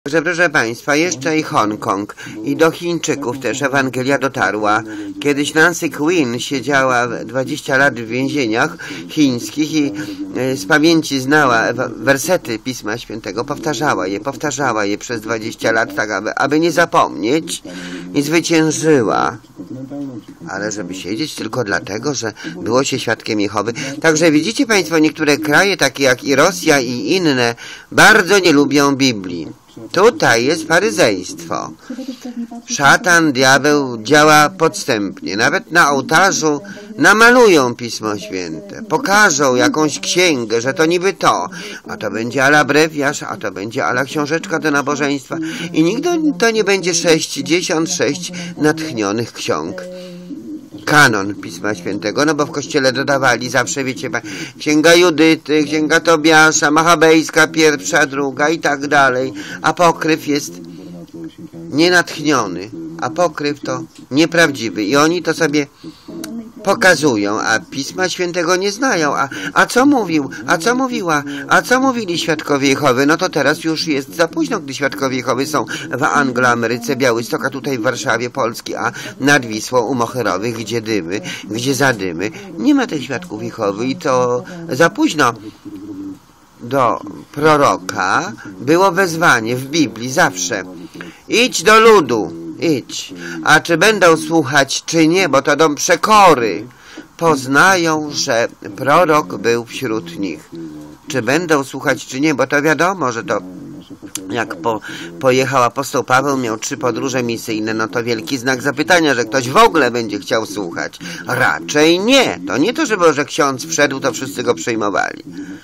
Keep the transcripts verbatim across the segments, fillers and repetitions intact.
że proszę Państwa, jeszcze i Hongkong i do Chińczyków też Ewangelia dotarła. Kiedyś Nancy Quinn siedziała dwadzieścia lat w więzieniach chińskich i z pamięci znała wersety Pisma Świętego, powtarzała je, powtarzała je przez dwadzieścia lat, tak aby, aby nie zapomnieć, i zwyciężyła. Ale żeby siedzieć tylko dlatego, że było się świadkiem Jehowy. Także widzicie Państwo, niektóre kraje, takie jak i Rosja i inne, bardzo nie lubią Biblii. Tutaj jest faryzejstwo. Szatan, diabeł działa podstępnie. Nawet na ołtarzu namalują Pismo Święte. Pokażą jakąś księgę, że to niby to. A to będzie ala brewiarz, a to będzie ala książeczka do nabożeństwa. I nigdy to nie będzie sześćdziesiąt sześć natchnionych ksiąg. Kanon Pisma Świętego, no bo w kościele dodawali zawsze, wiecie, księga Judyty, księga Tobiasza, Machabejska, pierwsza, druga i tak dalej. Apokryf jest nienatchniony. Apokryf to nieprawdziwy. I oni to sobie pokazują, a Pisma Świętego nie znają. A, a co mówił? A co mówiła? A co mówili świadkowie Jehowy? No to teraz już jest za późno, gdy świadkowie Jehowy są w Angloameryce, Białystok, a tutaj w Warszawie, Polski, a nad Wisłą u Moherowych, gdzie dymy, gdzie zadymy. Nie ma tych świadków Jehowy i to za późno. Do proroka było wezwanie w Biblii zawsze. Idź do ludu. Idź. A czy będą słuchać, czy nie, bo to dom przekory. Poznają, że prorok był wśród nich. Czy będą słuchać, czy nie, bo to wiadomo, że to jak po, pojechał apostoł Paweł, miał trzy podróże misyjne, no to wielki znak zapytania, że ktoś w ogóle będzie chciał słuchać. Raczej nie. To nie to, żeby, że ksiądz wszedł, to wszyscy go przyjmowali.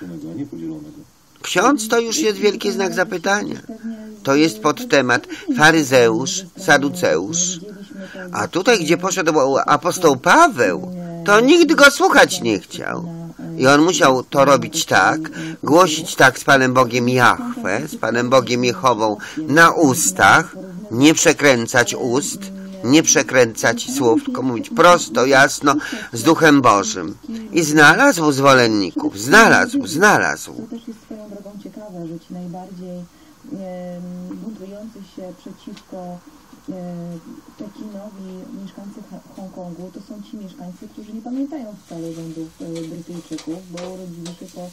Ksiądz to już jest wielki znak zapytania. To jest pod temat faryzeusz, saduceusz. A tutaj, gdzie poszedł apostoł Paweł, to nikt go słuchać nie chciał. I on musiał to robić tak, głosić tak z Panem Bogiem Jahwe, z Panem Bogiem Jehową na ustach, nie przekręcać ust, nie przekręcać słów, tylko mówić prosto, jasno, z Duchem Bożym. I znalazł zwolenników, znalazł, znalazł. To też jest swoją drogą ciekawe, że ci najbardziej buntujący się przeciwko Pekinowi mieszkańcy Hongkongu to są ci mieszkańcy, którzy nie pamiętają wcale rządów Brytyjczyków, bo urodzili się po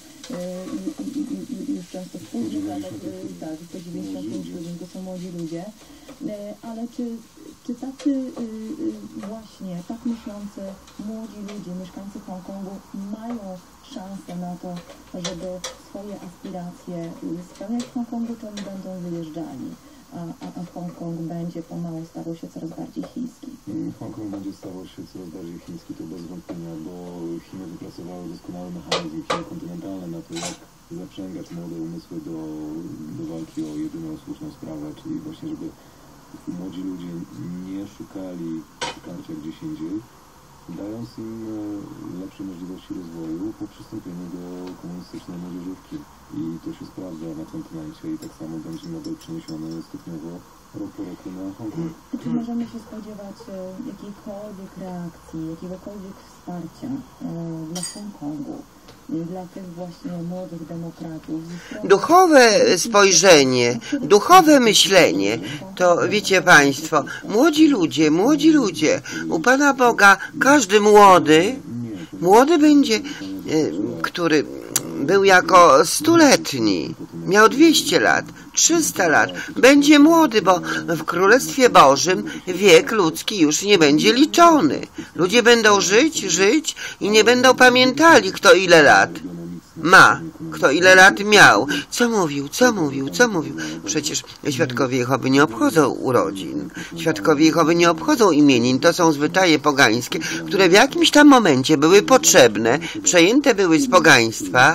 już często w późnych latach, tak, po dziewięćdziesiątym siódmym to są młodzi ludzie, ale czy, czy tacy właśnie tak myślący młodzi ludzie, mieszkańcy Hongkongu mają szansę na to, żeby swoje aspiracje spełniać w Hongkongu, czy oni będą wyjeżdżali? A, a, a Hongkong będzie pomału stawał się coraz bardziej chiński. Hongkong będzie stawał się coraz bardziej chiński, to bez wątpienia, bo Chiny wypracowały doskonały mechanizm, Chiny kontynentalne na to, jak zaprzęgać młode umysły do, do walki o jedyną słuszną sprawę, czyli właśnie, żeby młodzi ludzie nie szukali wsparcia gdzieś indziej, dając im lepsze możliwości rozwoju po przystąpieniu do komunistycznej młodzieżówki. I to się sprawdza na kontynencie i tak samo będzie model przeniesiony stopniowo rok po roku na Hongkong. Czy możemy się spodziewać jakiejkolwiek reakcji, jakiegokolwiek wsparcia e, dla Hongkongu, dla tych właśnie młodych demokratów? Duchowe spojrzenie, duchowe myślenie, to wiecie Państwo, młodzi ludzie, młodzi ludzie, u Pana Boga każdy młody, młody będzie, który był jako stuletni, miał dwieście lat, trzysta lat, będzie młody, bo w Królestwie Bożym wiek ludzki już nie będzie liczony. Ludzie będą żyć, żyć i nie będą pamiętali, kto ile lat ma, kto ile lat miał, co mówił, co mówił, co mówił. Przecież świadkowie Jehowy nie obchodzą urodzin, świadkowie Jehowy nie obchodzą imienin, to są zwyczaje pogańskie, które w jakimś tam momencie były potrzebne, przejęte były z pogaństwa,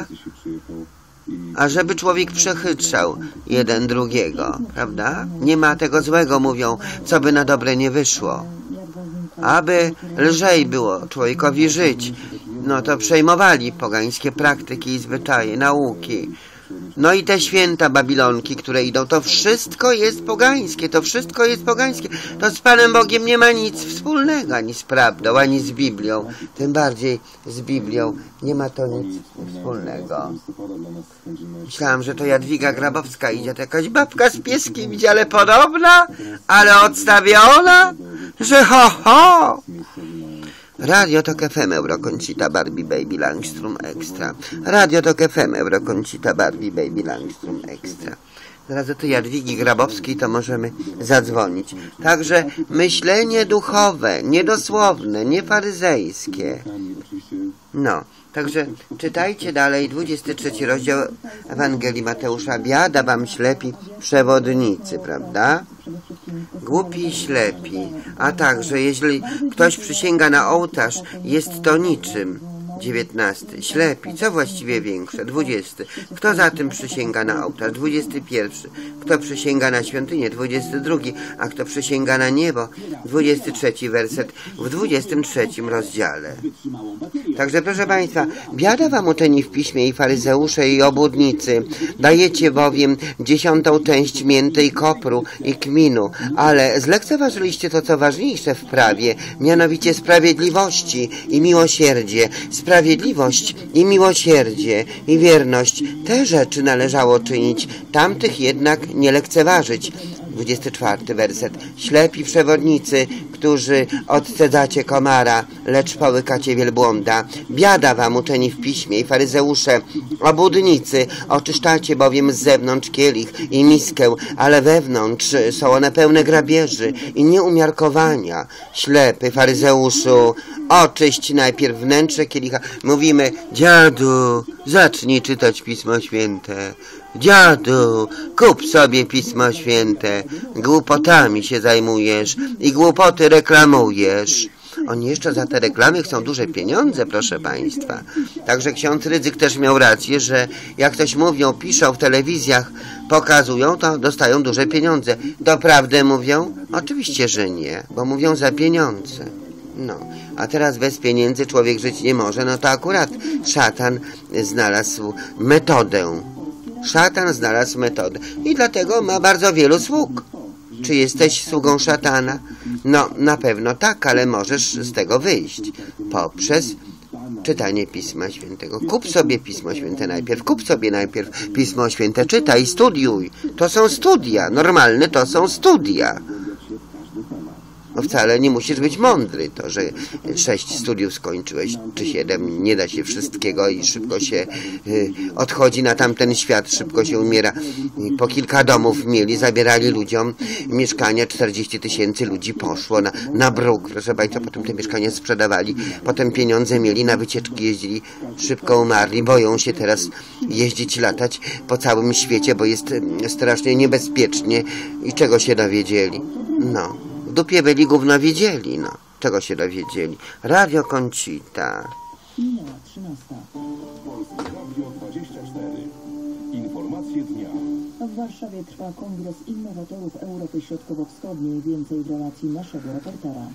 ażeby człowiek przechytrzał jeden drugiego, prawda? Nie ma tego złego, mówią, co by na dobre nie wyszło. Aby lżej było człowiekowi żyć, no to przejmowali pogańskie praktyki i zwyczaje, nauki. No i te święta Babilonki, które idą, to wszystko jest pogańskie, to wszystko jest pogańskie. To z Panem Bogiem nie ma nic wspólnego, ani z prawdą, ani z Biblią. Tym bardziej z Biblią nie ma to nic wspólnego. Myślałam, że to Jadwiga Grabowska idzie, to jakaś babka z pieskiem idzie, ale podobna, ale odstawiona, że ho, ho. Radio Tok F M Eurokoncita Barbie Baby Langstrom Extra. Radio Tok F M Eurokoncita Barbie Baby Langstrom Extra. Zaraz do tej Jadwigi Grabowskiej to możemy zadzwonić. Także myślenie duchowe, niedosłowne, niefaryzejskie. No, także czytajcie dalej dwudziesty trzeci rozdział Ewangelii Mateusza. Biada wam ślepi przewodnicy, prawda? Głupi i ślepi. A także, jeśli ktoś przysięga na ołtarz, jest to niczym. dziewiętnasty. Ślepi. Co właściwie większe? dwudziesty. Kto za tym przysięga na ołtarz? dwudziesty pierwszy. Kto przysięga na świątynię? dwudziesty drugi. A kto przysięga na niebo? dwudziesty trzeci werset w dwudziestym trzecim rozdziale. Także proszę Państwa, biada wam uczeni w piśmie i faryzeusze i obłudnicy. Dajecie bowiem dziesiątą część mięty i kopru i kminu, ale zlekceważyliście to, co ważniejsze w prawie, mianowicie sprawiedliwości i miłosierdzie. Sprawiedliwość i miłosierdzie i wierność, te rzeczy należało czynić, tamtych jednak nie lekceważyć. dwudziesty czwarty werset. Ślepi przewodnicy, którzy odcedzacie komara, lecz połykacie wielbłąda. Biada wam uczeni w piśmie i faryzeusze, obłudnicy, oczyszczacie bowiem z zewnątrz kielich i miskę, ale wewnątrz są one pełne grabieży i nieumiarkowania. Ślepy faryzeuszu, oczyść najpierw wnętrze kielicha. Mówimy, dziadu, zacznij czytać Pismo Święte. Dziadu, kup sobie Pismo Święte. Głupotami się zajmujesz i głupoty reklamujesz. Oni jeszcze za te reklamy chcą duże pieniądze, proszę Państwa. Także ksiądz Rydzyk też miał rację, że jak coś mówią, piszą w telewizjach, pokazują, to dostają duże pieniądze. Doprawdy mówią? Oczywiście, że nie, bo mówią za pieniądze. No, a teraz bez pieniędzy człowiek żyć nie może, no to akurat szatan znalazł metodę. Szatan znalazł metodę i dlatego ma bardzo wielu sług. Czy jesteś sługą szatana? No, na pewno tak, ale możesz z tego wyjść poprzez czytanie Pisma Świętego. Kup sobie Pismo Święte najpierw, kup sobie najpierw Pismo Święte, czytaj, studiuj. To są studia, normalne to są studia. No wcale nie musisz być mądry, to, że sześć studiów skończyłeś, czy siedem, nie da się wszystkiego i szybko się y, odchodzi na tamten świat, szybko się umiera. I po kilka domów mieli, zabierali ludziom mieszkania, czterdzieści tysięcy ludzi poszło na, na bruk, proszę Państwa, potem te mieszkania sprzedawali, potem pieniądze mieli, na wycieczki jeździli, szybko umarli, boją się teraz jeździć, latać po całym świecie, bo jest strasznie niebezpiecznie i czego się dowiedzieli? No. W dupie byli, gówno wiedzieli, no. Czego się dowiedzieli? Radio Koncita. Minęła trzynasta. Polskie Radio dwadzieścia cztery. Informacje dnia. W Warszawie trwa Kongres Innowatorów Europy Środkowo-Wschodniej. Więcej w relacji naszego reportera.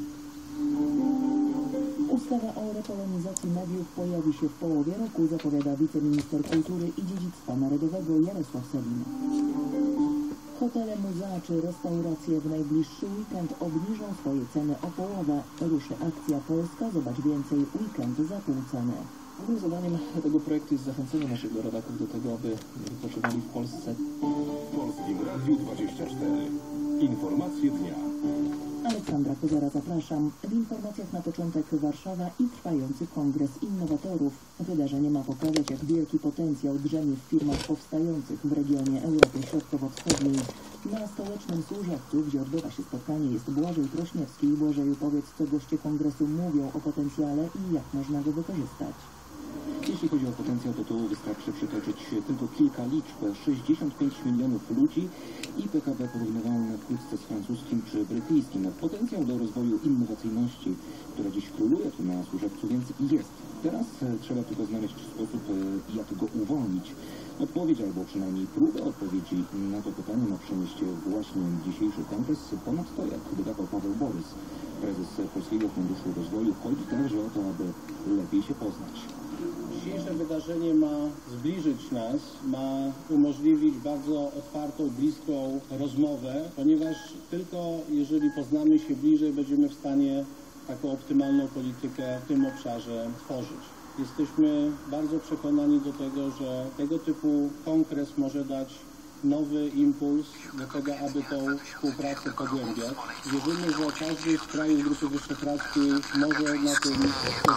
Ustawa o repolonizacji mediów pojawi się w połowie roku, zapowiada wiceminister kultury i dziedzictwa narodowego Jarosław Sellin. Hotele, muzea czy restauracje w najbliższy weekend obniżą swoje ceny o połowę. Ruszy akcja Polska. Zobacz więcej. Weekend za pół ceny. Moim zadaniem tego projektu jest zachęcenie naszych rodaków do tego, aby wypoczywali w Polsce. W Polskim Radiu dwadzieścia cztery. Informacje dnia. Aleksandra Kozara, zapraszam. W informacjach na początek Warszawa i trwający Kongres Innowatorów. Wydarzenie ma pokazać, jak wielki potencjał drzemie w firmach powstających w regionie Europy Środkowo-Wschodniej. Na stołecznym Służewcu, gdzie odbywa się spotkanie, jest Błażej Prośniewski. Błażeju, powiedz, co goście kongresu mówią o potencjale i jak można go wykorzystać. Jeśli chodzi o potencjał, to tu wystarczy przytoczyć tylko kilka liczb. sześćdziesiąt pięć milionów ludzi i P K B porównywalne wkrótce z francuskim czy brytyjskim. Potencjał do rozwoju innowacyjności, która dziś króluje tu na Służewcu, więc jest. Teraz e, trzeba tylko znaleźć sposób, e, jak go uwolnić. Odpowiedź, albo przynajmniej próbę odpowiedzi na to pytanie ma przynieść właśnie dzisiejszy kongres. Ponadto, jak dodawał Paweł Borys, prezes Polskiego Funduszu Rozwoju, chodzi także o to, aby lepiej się poznać. Dzisiejsze wydarzenie ma zbliżyć nas, ma umożliwić bardzo otwartą, bliską rozmowę, ponieważ tylko jeżeli poznamy się bliżej, będziemy w stanie taką optymalną politykę w tym obszarze tworzyć. Jesteśmy bardzo przekonani do tego, że tego typu kongres może dać nowy impuls do tego, aby tą współpracę pogłębiać. Wierzymy, że każdy z krajów Grupy Wyszehradzkiej może na tym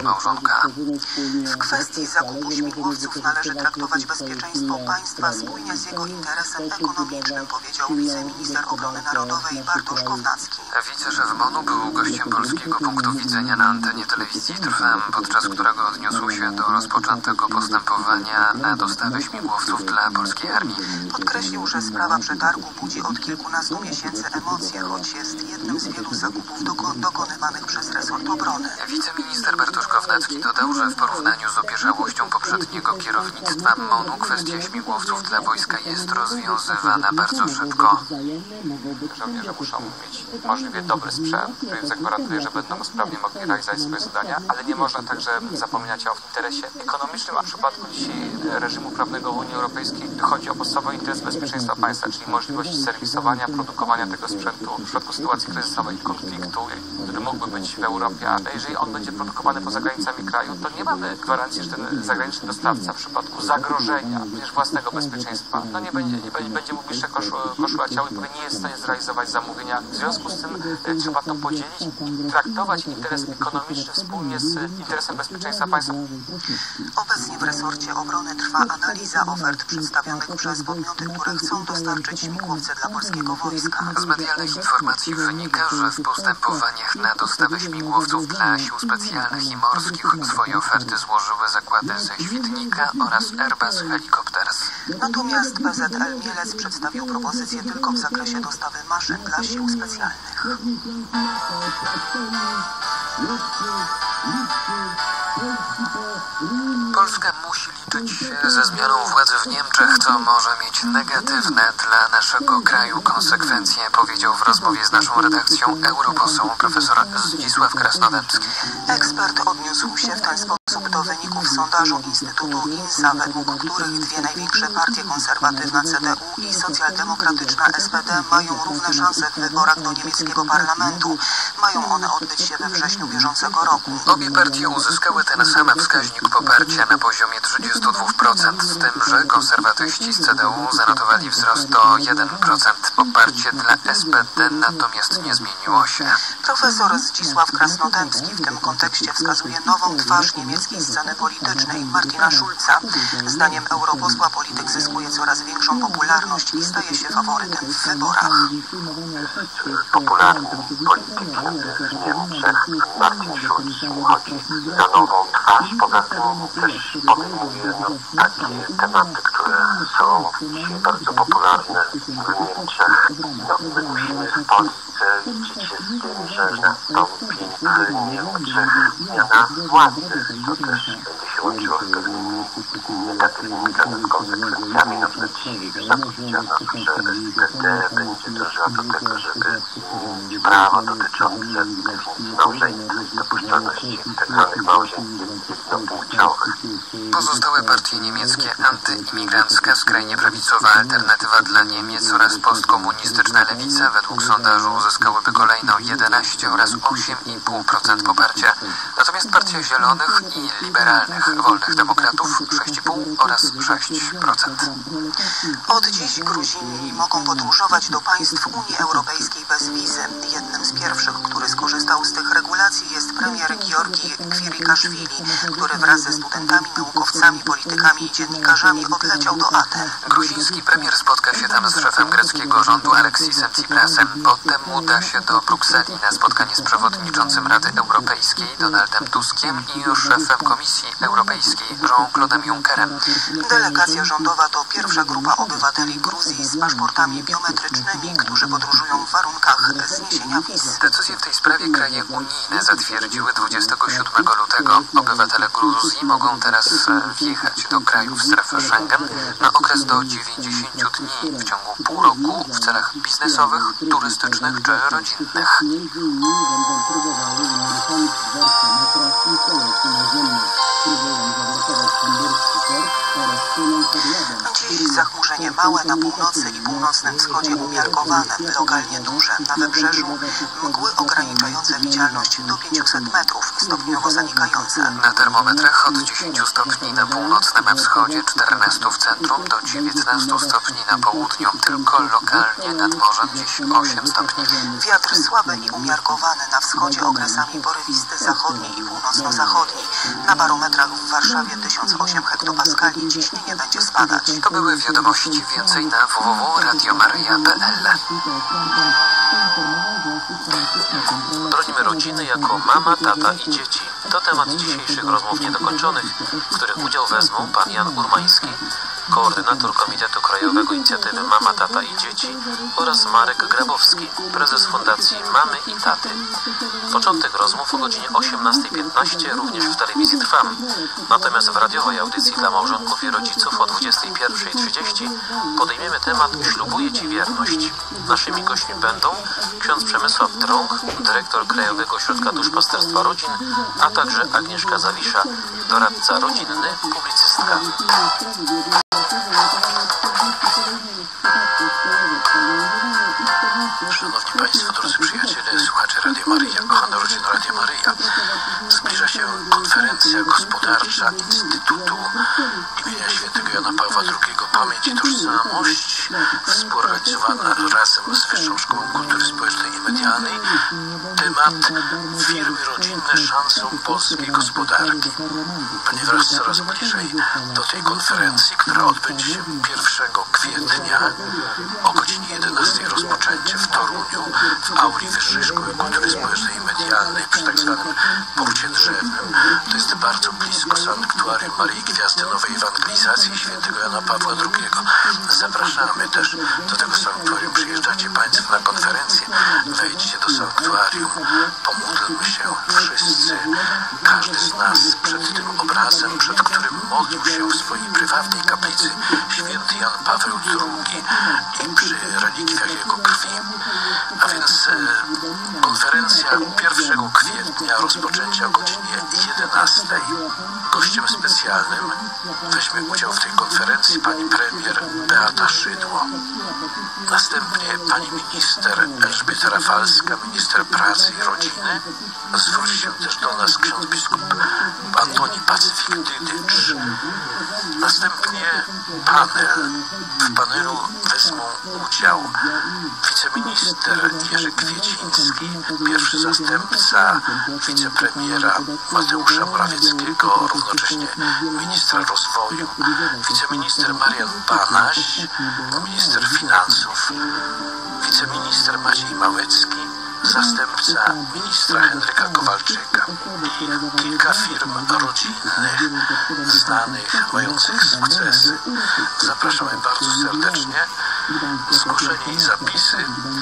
W kwestii zakupu śmigłowców należy traktować bezpieczeństwo państwa spójnie z jego interesem ekonomicznym, powiedział wiceminister obrony narodowej Bartosz Kownacki. Wiceszef MONU był gościem polskiego punktu widzenia na antenie telewizji Trwam, podczas którego odniósł się do rozpoczętego postępowania na dostawę śmigłowców dla polskiej armii. Podkreślił, że sprawa przetargu budzi od kilkunastu miesięcy emocje, choć jest jednym z wielu zakupów doko dokonywanych przez resort obrony. Wiceminister Bartosz Kownacki dodał, że w porównaniu z opieszałością poprzedniego kierownictwa MONU kwestia śmigłowców dla wojska jest rozwiązywana bardzo szybko. Żołnierze muszą mieć możliwie dobry sprzęt, który im zagwarantuje, że będą sprawnie mogli realizować swoje zadania, ale nie można także zapominać o interesie ekonomicznym, a w przypadku dzisiaj reżimu prawnego w Unii Europejskiej chodzi o podstawowy interes bezpieczeństwa państwa, czyli możliwość serwisowania, produkowania tego sprzętu w przypadku sytuacji kryzysowej i konfliktu, który mógłby być w Europie, ale jeżeli on będzie produkowany poza granicami kraju, to nie mamy gwarancji, że ten zagraniczny dostawca w przypadku zagrożenia również własnego bezpieczeństwa, no nie będzie, nie będzie, będzie mógł jeszcze koszula ciała i nie jest w stanie zrealizować zamówienia. W związku z tym e, trzeba to podzielić i traktować interes ekonomiczny wspólnie z interesem bezpieczeństwa państwa. Obecnie w resorcie obrony trwa analiza ofert przedstawionych przez podmioty, które chcą dostarczyć śmigłowce dla polskiego wojska. Z medialnych informacji wynika, że w postępowaniach na dostawę śmigłowców dla sił specjalnych i morskich swoje oferty złożyły zakłady ze Świdnika oraz Airbus Helicopters. Natomiast P Z L Mielec przedstawił propozycje tylko w zakresie dostawy maszyn dla sił specjalnych. Polska musi liczyć się ze zmianą władzy w Niemczech, co może mieć negatywne dla naszego kraju konsekwencje, powiedział w rozmowie z naszą redakcją europoseł profesor Zdzisław Krasnodębski. Ekspert odniósł się w ten sposób do wyników sondażu Instytutu INSA, według których dwie największe partie, konserwatywna C D U i socjaldemokratyczna S P D, mają równe szanse w wyborach do niemieckiego parlamentu. Mają one odbyć się we wrześniu bieżącego roku. Obie partie uzyskały ten sam wskaźnik poparcia na poziomie trzydzieści dwa procent, z tym, że konserwatyści z C D U zanotowali wzrost o jeden procent. Poparcie dla S P D natomiast nie zmieniło się. Profesor Zdzisław Krasnodębski w tym kontekście wskazuje nową twarz niemieckiej sceny politycznej, Martina Schulza. Zdaniem europosła polityk zyskuje coraz większą popularność i staje się faworytem w wyborach. Popularny polityk w Niemczech, Martin Schulz, uchodzi za nową twarz. Poza tym też podejmuje no, takie tematy, które są dzisiaj bardzo popularne w Niemczech. No, my musimy w Polsce liczyć się z tym, że nastąpi w Niemczech zmiana władzy. To też będzie się łączyło z pewnymi negatywnymi konsekwencjami. No, wtedy zapowiedziano, że S P D będzie dążyła do tego, żeby zmienić prawo dotyczące definicji małżeństwa i dopuszczalności tzw. małżeństw jednopłciowych. Pozostałe partie niemieckie, antyimigrancka, skrajnie prawicowa Alternatywa dla Niemiec oraz postkomunistyczna Lewica według sondażu uzyskałyby kolejno jedenaście oraz osiem i pół procent poparcia. Natomiast Partia Zielonych i Liberalnych Wolnych Demokratów sześć i pół oraz sześć procent. Od dziś Gruzini mogą podróżować do państw Unii Europejskiej bez wizy. Jednym z pierwszych, który skorzystał z tych regulacji, jest premier Giorgi Kwirikaszwili, który wraz ze studentami, naukowcami, politykami i dziennikarzami odleciał do Aten. Gruziński premier spotka się tam z szefem greckiego rządu Aleksisem Tsiprasem. Potem uda się do Brukseli na spotkanie z przewodniczącym Rady Europejskiej Donaldem Tuskiem i szefem Komisji Europejskiej Jean-Claude'em Junckerem. Delegacja rządowa to pierwsza grupa obywateli Gruzji z paszportami biometrycznymi, którzy podróżują w warunkach zniesienia wiz. Decyzję w tej sprawie kraje unijne zatwierdziły dwudziestego siódmego lutego. Obywatele Gruzji mogą teraz wjechać do krajów strefy Schengen na okres do dziewięćdziesięciu dni w ciągu pół roku w celach biznesowych, turystycznych czy rodzinnych. Między innymi będą próbowały unieruchomić dworce metra i kolejki naziemne. Próbują zablokować Dziś zachmurzenie małe na północy i północnym wschodzie umiarkowane, lokalnie duże. Na wybrzeżu mgły ograniczające widzialność do pięciuset metrów, stopniowo zanikające. Na termometrach od dziesięciu stopni na północnym wschodzie, czternastu w centrum do dziewiętnastu stopni na południu. Tylko lokalnie nad morzem dziś osiem stopni. Wiatr słaby i umiarkowany, na wschodzie okresami porywisty zachodni i północno-zachodni. Na barometrach w Warszawie tysiąc osiem hektopaskali, ciśnienie będzie spadać. To były wiadomości, więcej na w w w kropka radio maryja kropka p l. Bronimy rodziny jako mama, tata i dzieci. To temat dzisiejszych rozmów niedokończonych, w których udział wezmą pan Jan Urmański, koordynator Komitetu Krajowego Inicjatywy Mama, Tata i Dzieci, oraz Marek Grabowski, prezes Fundacji Mamy i Taty. Początek rozmów o godzinie osiemnastej piętnaście również w telewizji Trwam, natomiast w radiowej audycji dla małżonków i rodziców o dwudziestej pierwszej trzydzieści podejmiemy temat Ślubuję Ci wierność. Naszymi gośćmi będą ksiądz Przemysław Drąg, dyrektor Krajowego Ośrodka Duszpasterstwa Rodzin, a także Agnieszka Zawisza, doradca rodzinny, publicystka. Szanowni Państwo, drodzy przyjaciele, słuchacze Radia Maryja, kochana rodzina Radia Maryja. Zbliża się konferencja gospodarcza Instytutu imienia Świętego Jana Pawła drugiego Pamięć i Tożsamość, współorganizowana razem z Wyższą Szkołą Kultury Społecznej i Medialnej. Temat: firmy rodzinne szansą polskiej gospodarki. Ponieważ coraz bliżej do tej konferencji, która odbędzie się pierwszego kwietnia o godzinie jedenastej, rozpoczęcie w Toruniu w auli Wyższej Szkoły Kultury Społecznej i Medialnej przy tak zwanym Porcie Drzewnym. To jest bardzo blisko sanktuarium Maryi Gwiazdy Nowej Ewangelizacji Świętego Jana Pawła drugiego. Zapraszamy też do tego sanktuarium. Przyjeżdżacie Państwo na konferencję, wejdźcie do sanktuarium, pomódlmy się wszyscy, każdy z nas przed tym obrazem, przed którym modlił się w swojej prywatnej kaplicy święty Jan Paweł drugi i przy relikwiach jego krwi. A więc e, konferencja pierwszego kwietnia, rozpoczęcia o godzinie jedenastej. Gościem specjalnym weźmie udział w tej konferencji pani premier Beata Szydło. Następnie pani minister Elżbieta Rafalska, minister pracy i rodziny. Zwróci się też do nas ksiądz biskup Antoni Pacyfik-Dydycz. Następnie panel. W panelu wezmą udział wiceminister Jerzy Kwieciński, pierwszy zastępca wicepremiera Mateusza Morawieckiego, równocześnie ministra rozwoju, wiceminister Marian Banaś, minister finansów, wiceminister Maciej Małecki, zastępca ministra Henryka Kowalczyka i kilka firm rodzinnych, znanych, mających sukcesy. Zapraszamy bardzo serdecznie. Zgłoszenie i zapisy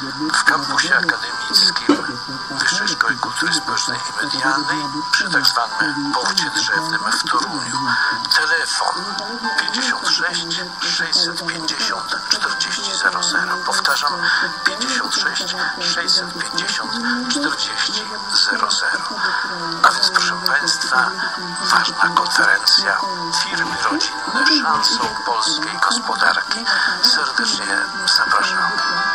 w kampusie akademickim Wyższej Szkoły Kultury Społecznej i Medialnej przy tak zwanym Porcie Drzewnym w Toruniu. Telefon pięćdziesiąt sześć sześćset pięćdziesiąt czterdzieści zero zero. Powtarzam, pięćdziesiąt sześć sześćset pięćdziesiąt czterdzieści zero zero. A więc proszę Państwa, ważna konferencja firmy rodzinne szansą polskiej gospodarki. Serdecznie zapraszamy.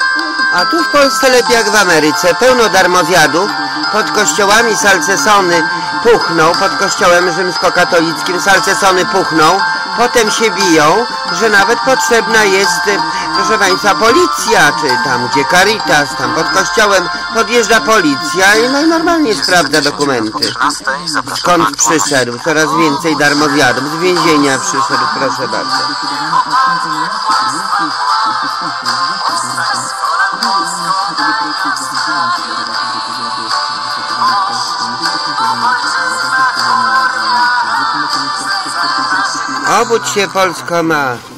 A tu w Polsce lepiej jak w Ameryce. Pełno darmowiadów. Pod kościołami salcesony puchną. Pod kościołem rzymskokatolickim salcesony puchną. Potem się biją, że nawet potrzebna jest, proszę Państwa, policja, czy tam gdzie Caritas, tam pod kościołem podjeżdża policja i no i normalnie sprawdza dokumenty. Skąd przyszedł? Coraz więcej darmowiadów. Z więzienia przyszedł, proszę bardzo. Obudź się, Polsko ma.